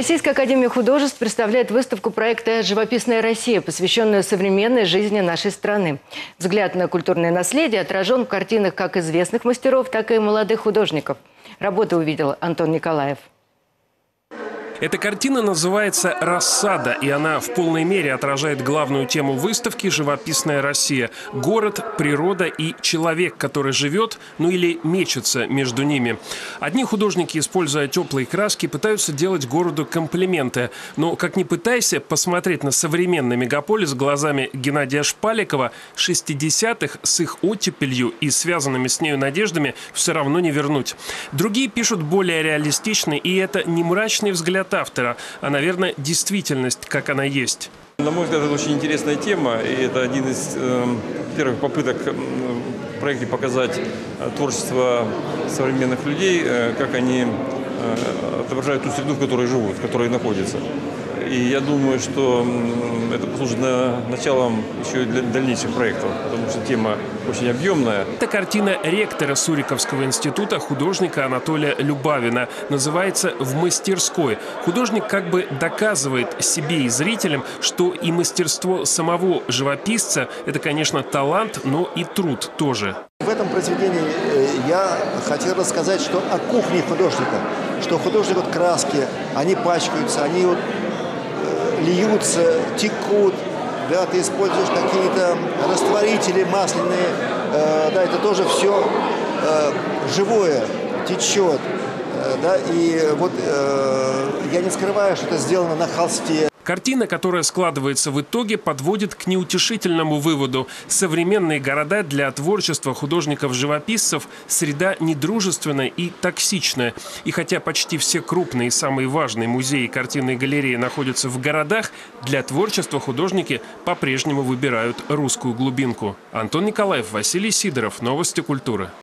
Российская академия художеств представляет выставку проекта «Живописная Россия», посвященную современной жизни нашей страны. Взгляд на культурное наследие отражен в картинах как известных мастеров, так и молодых художников. Работы увидел Антон Николаев. Эта картина называется «Рассада», и она в полной мере отражает главную тему выставки «Живописная Россия». Город, природа и человек, который живет, ну или мечется между ними. Одни художники, используя теплые краски, пытаются делать городу комплименты. Но, как ни пытайся, посмотреть на современный мегаполис глазами Геннадия Шпаликова 60-х с их оттепелью и связанными с нею надеждами все равно не вернуть. Другие пишут более реалистичный, и это не мрачный взгляд автора, а, наверное, действительность, как она есть. На мой взгляд, это очень интересная тема, и это один из первых попыток в проекте показать творчество современных людей, как они отображают ту среду, в которой живут, в которой находятся. И я думаю, что это послужит началом еще и для дальнейших проектов, потому что тема очень объемная. Это картина ректора Суриковского института, художника Анатолия Любавина. Называется «В мастерской». Художник как бы доказывает себе и зрителям, что и мастерство самого живописца – это, конечно, талант, но и труд тоже. В этом произведении я хотел рассказать, что о кухне художника, что художник вот краски, они пачкаются, они вот льются, текут, да, ты используешь какие-то растворители масляные, да, это тоже все живое, течет, да, и вот я не скрываю, что это сделано на холсте. Картина, которая складывается в итоге, подводит к неутешительному выводу. Современные города для творчества художников-живописцев – среда недружественная и токсичная. И хотя почти все крупные и самые важные музеи и картинные галереи находятся в городах, для творчества художники по-прежнему выбирают русскую глубинку. Антон Николаев, Василий Сидоров. Новости культуры.